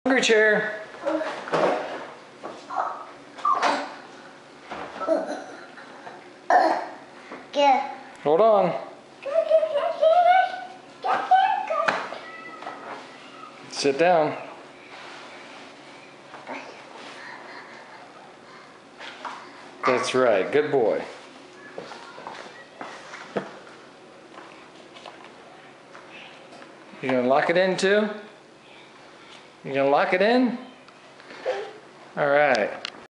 Hungry chair. Get. Hold on. Sit down. That's right. Good boy. You gonna lock it in too? You gonna lock it in? All right.